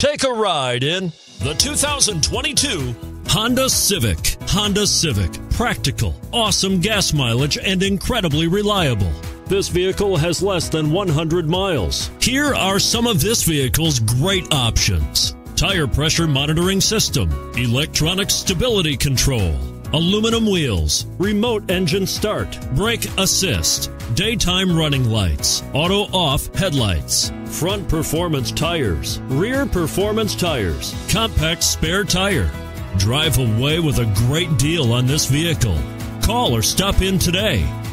Take a ride in the 2022 Honda Civic. Honda Civic. Practical, awesome gas mileage, and incredibly reliable. This vehicle has less than 100 miles. Here are some of this vehicle's great options: tire pressure monitoring system, electronic stability control, aluminum wheels, remote engine start, brake assist, daytime running lights, auto off headlights, front performance tires, rear performance tires, compact spare tire. Drive away with a great deal on this vehicle. Call or stop in today.